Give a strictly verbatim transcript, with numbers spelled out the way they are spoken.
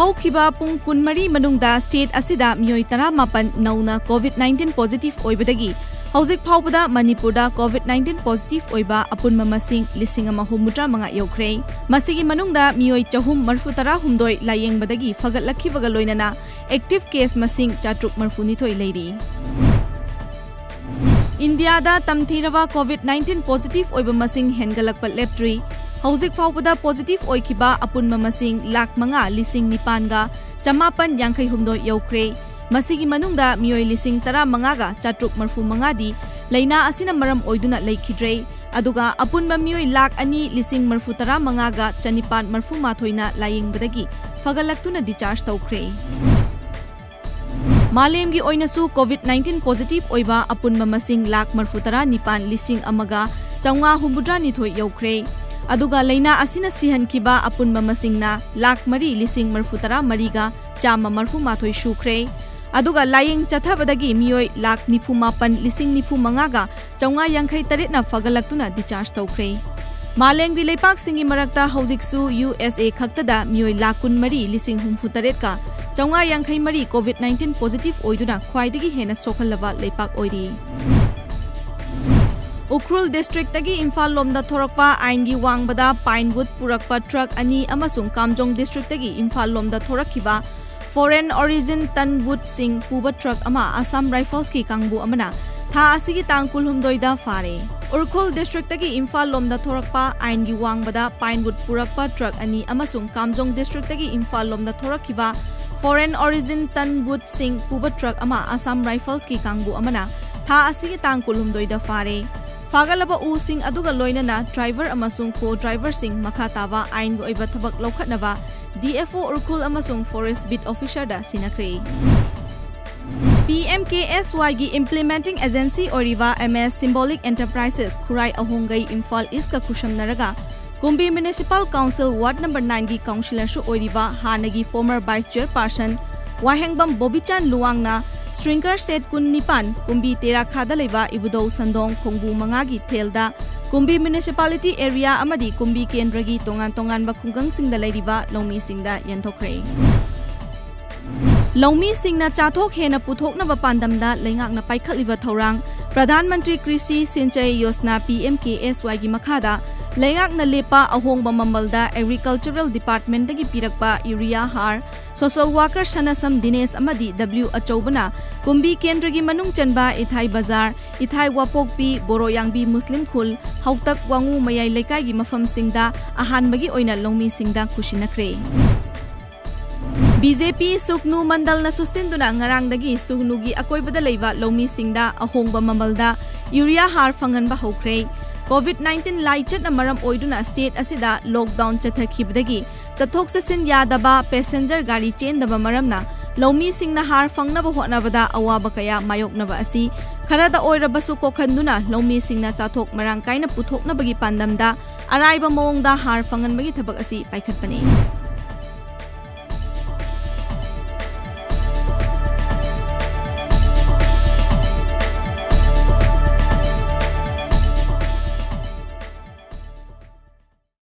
हौखिबा पुंग कुनमरी मनुंगदा state असिदा मियोई तरामापन नौना कोविड नाइनटीन पॉजिटिव ओइबदगी हौजिक फाउबदा मणिपुरदा कोविड नाइनटीन पॉजिटिव ओइबा अपुनमा मसिंग लिसिंग अमा हुमुद्रा मंगा यौख्रे मसिगी मनुंगदा मियोई चहुम मरफु तरा हुमदोय लायेंगबदगी फगतलखिबगा लोइनना एक्टिव केस मसिंग चाट्रुक मरफु निथोय लेरी इंडिया दा तमथीरवा कोविड नाइनटीन पॉजिटिव ओइबा मसिंग हेनगलकपा लेप्ट्री हौजिक फाउबदा पॉजिटिव ओइखिबा अपुनमा मसिंग लाख मंगा लिसिंग निपानगा चमापन यांखै हुमदोय यौख्रे मसिगी मनुंगदा मियोई लिसिंग तरा मंगागा चाट्रुक मरफु मंगादी लैना असिना मरम ओइदुना लेखिद्रे अदुगा अपुनबा मियोई लाख अनि लिसिंग मरफु तरा मंगागा चनिपान मरफु माथोइना लायेंगबदगी फगलक्तुना डिचार्ज तौख्रे मालेमगी ओइनसु कोविड नाइनटीन पॉजिटिव ओइबा अपुनबा मसिंग लाख मरफु तरा निपान लिसिंग अमगा चौंगा हुमुद्रा निथोय यौख्रे अदुगा लैना असिना सिहनखिबा अपुनबा मसिंगना लाख मरी लिसिंग मरफु तरा मरीगा चामा मरफु माथोय सुख्रे अदुगा लायेंग चथाबदगी मियोई लाख निफु मापन लिसिंग निफु मंगागा चौंगा यांखै तरेटना फगलक्तुना डिचार्ज तौख्रे मालेंगी लेपाक सिंगी मरक्ता हौजिकसु यूएसए खक्तदा मियोई लाख कुन मरी लिसिंग हुमफु तरेटका चौंगा यांखै मरी कोविड नाइनटीन पॉजिटिव ओइदुना ख्वाइदगी हेना सोखलबा लेपाक ओइरी उख्रुल डिस्ट्रिक्ट तगी इम्फाल लोमदा थोरकपा आइनगी वांगबदा पाइनवुड पुरकपा ट्रक अनि अमसुंग कामजोंग डिस्ट्रिक्ट तगी इम्फाल लोमदा थोरकखिबा फॉरेन ओरिजिन तनवुड सिंह पुबा ट्रक अमा असम राइफल्स की कांगबु अमना था असिगी तांग कुलहुमदोइदा फारे उरखुल डिस्ट्रिक्ट तगी इम्फाल लोमदा थोरकपा आइनगी वांगबदा पाइनवुड पुरकपा ट्रक अनि अमसुंग कामजोंग डिस्ट्रिक्ट तगी इम्फाल लोमदा थोरकखिबा फॉरेन ओरिजिन तनवुड सिंह पुबा ट्रक अमा असम राइफल्स की कांगबु अमना था असिगी तांग कुलहुमदोइदा फारे फागलबा उसिंग अदुगा लोइनना ड्राइवर अमसुंग को ड्राइवर सिंह मखा ताबा आइन गो इबा थबक लौखटनबा डीएफओ उरखुल अमसुंग फॉरेस्ट बिट ऑफिसर दा सिनाख्रे पीएमकेएसवाई की इम्प्लीमेंटिंग एजेंसी ओरिवा एमएस सिंबॉलिक एंटरप्राइजेस खुराई अहोंगई इम्फाल ईस्ट का खुशमनरगा Kumbi municipal council ward number nine की काउंसिलर सु ओरिवा हानगी former vice chairperson Wahengbam Bobichan लुवांगना स्ट्रिंगर सेट कुन निपान कुंभी तेरा खादा लेबा इबुदौ संदोंग खोंगबु मंगागी थेलदा कुंभी म्युनिसिपालिटी एरिया अमदी कुंभी केंद्रगी तोंगान तोंगानबा खुंगंगसिंगदा लेरिबा लौमीसिंगदा यंथोख्रे लौमीसिंगना चाथोक हेना पुथोकनबा पांदमदा लेंगाकना पाइखलिबा थौरांग प्रधानमंत्री कृषि सिंचाई योजना पीएमकेएसवाई की मखादा लेंगाकना लेपा अहोंगबा ममलदा एग्रीकल्चरल डिपार्टमेंट दगी पिरकपा यूरिया हार सोशल वर्कर सनसम दिनेश अमदी डब्ल्यू अचौबना कुंभी केंद्र की मनुंग चनबा इथाई बाजार इथाई वापोकपी बोरोयांगबी मुस्लिम खुल हौतक वांगू मयाई लेकाई की मफम सिंगदा अहानबगी ओइना लौमी सिंगदा खुशिनख्रे बीजेपी सुकनु मंडल न सुसिंदुना ngarangdagi सुगनुगी अकोइबदा लेबा लौमी सिंगदा अहोंगबा ममलदा यूरिया हार फंगनबा हौख्रे कोविड नाइनटीन लाइचट मरम ओइदुना स्टेट असिदा लॉकडाउन चथखिबदगी चथोक चसिन यादबा पैसेंजर गाड़ी चेंदबा मरमना लौमी सिंगना हार फंगनबा होनबदा अवाबा कया मायोकनबा असि खरदा ओइरबसु कोखंदुना लौमी सिंगना चाथोक मरंग काइना पुथोकनबगी पांदमदा अराइबा मोंगदा हार फंगनबगी थबक असि पाइखटपने।